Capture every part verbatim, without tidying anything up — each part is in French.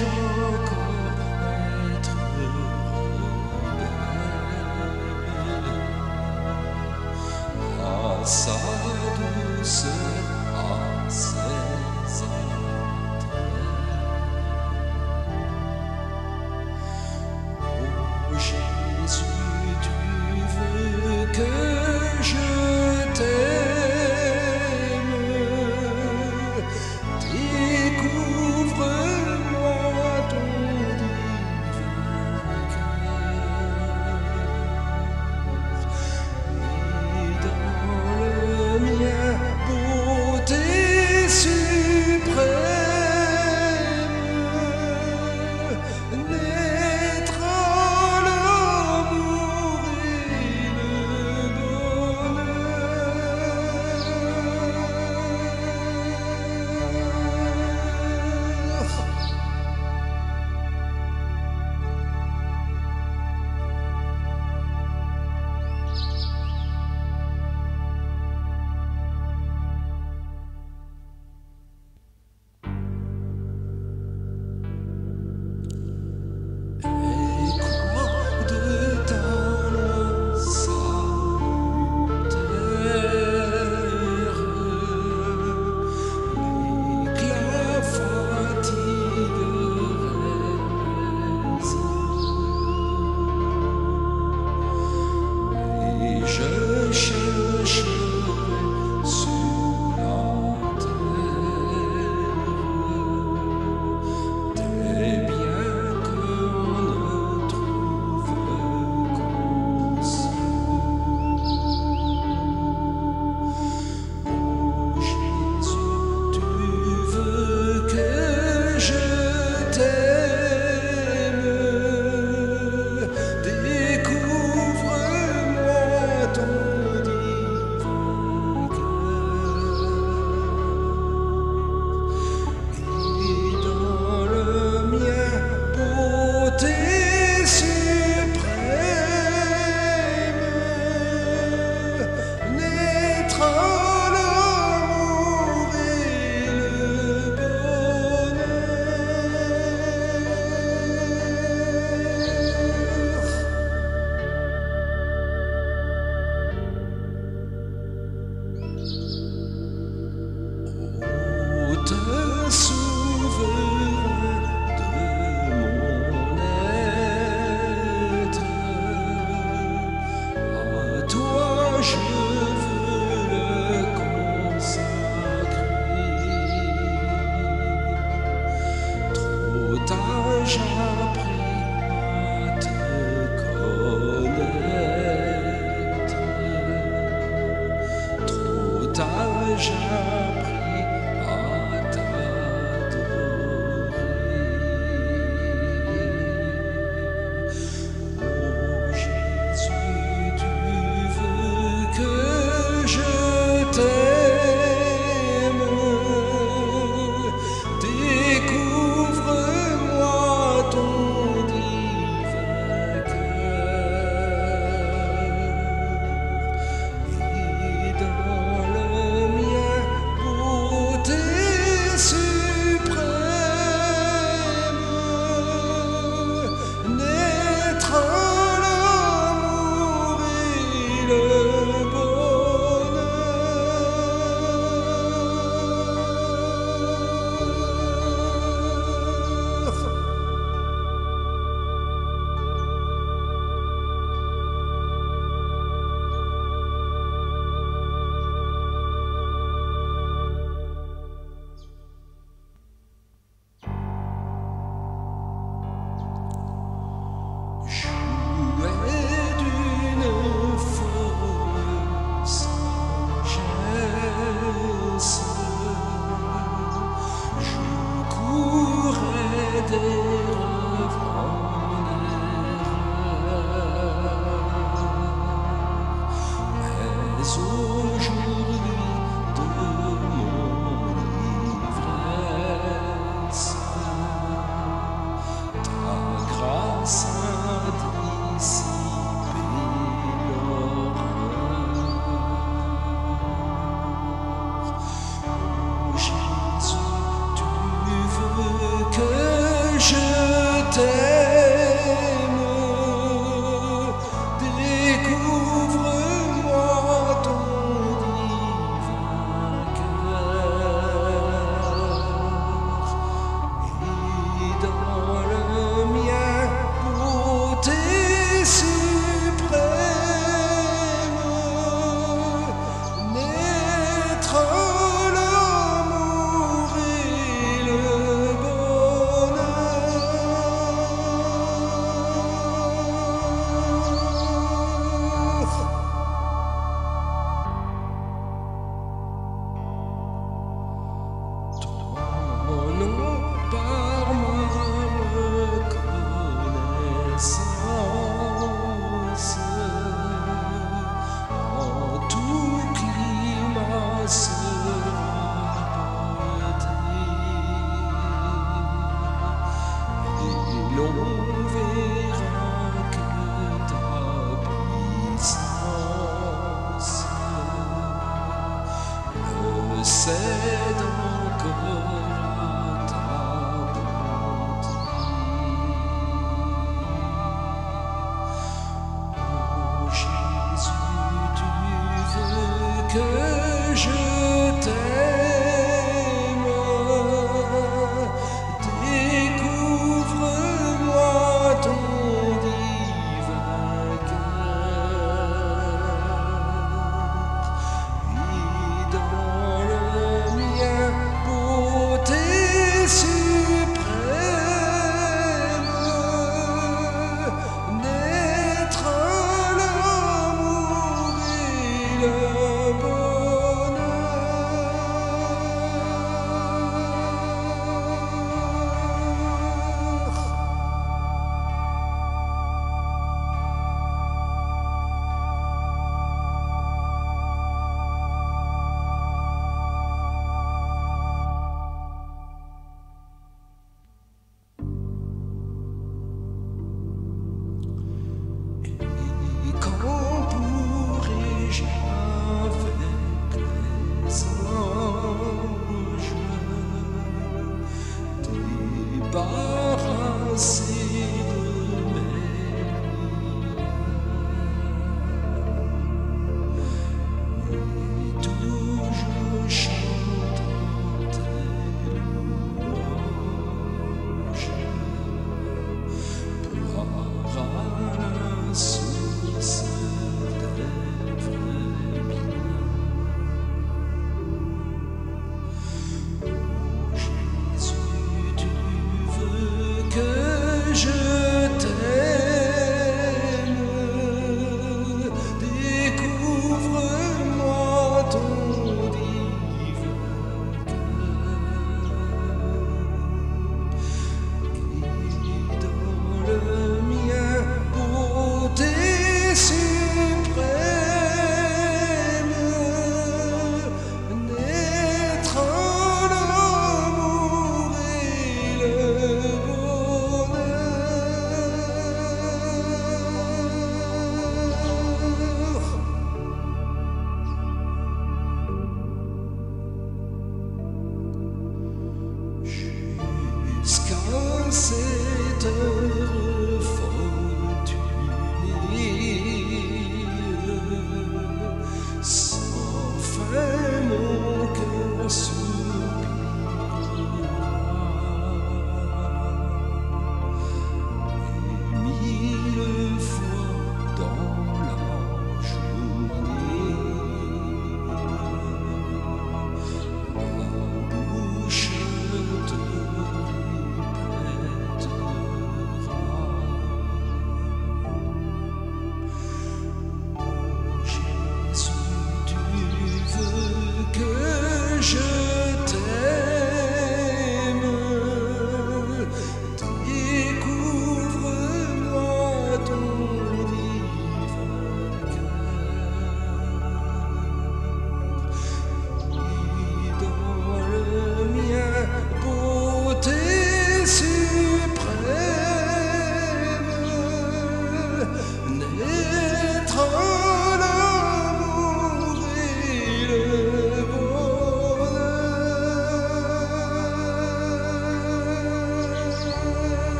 vais-je encore être heureux à sa douceur, à ses attraits. Oh Jésus, tu veux que je t'aime, découvre-moi ton divin cœur, et dans le mien, beauté suprême, naîtra l'amour et le bonheur. Et quoi de ta loi salutaire, l'éclat fatiguerait, et je chercherai sur la terre des biens qu'on ne trouve qu'au ciel. Oh Jésus, tu veux que je t'aime, découvre-moi ton divin cœur, et dans le mien, beauté suprême, naîtra l'amour et le bonheur. Oh, te souverain de mon être, à toi je veux le consacrer. Trop tard j'appris à te connaître, trop tard j'appris à t'adorer. Oh Jésus, tu veux que je t'aime, découvre-moi ton l'on verra que ta puissance me cède encore à ta bonté. Oh Jésus, tu veux que je t'aime, découvre-moi ton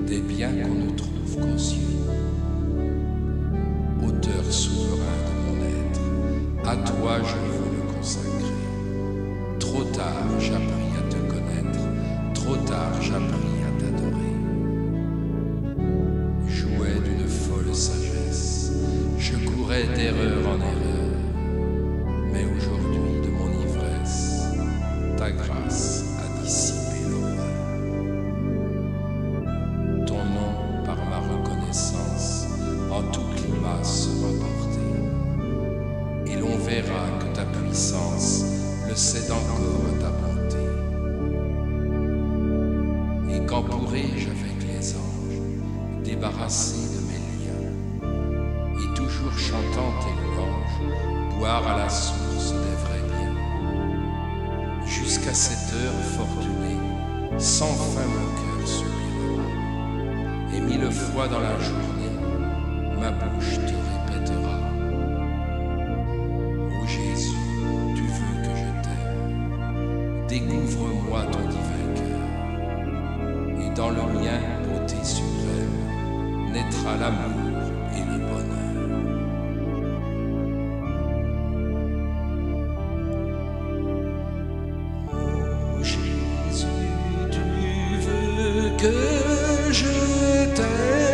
des biens qu'on ne trouve qu'aux yeux. Auteur souverain de mon être, à toi je veux le consacrer. Trop tard j'appris à te connaître, trop tard j'appris à t'adorer. Jouet d'une folle sagesse, je courais d'erreur en erreur, mais aujourd'hui de mon ivresse, ta grâce a dissipé l'horreur. Ton nom, par ma reconnaissance, en tout climat sera porté, et l'on verra que ta puissance le cède encore à ta bonté. Et quand pourrai-je avec les anges, débarrassé de mes liens, et toujours chantant tes louanges, boire à la source des vrais biens. Jusqu'à cette heure fortunée, sans fin mon cœur soupirera, et mille fois dans la journée, ma bouche te répétera: ô Jésus, tu veux que je t'aime, découvre-moi ton divin cœur, et dans le mien, beauté suprême, naîtra l'amour et le bonheur. Ô Jésus, tu veux que je t'aime.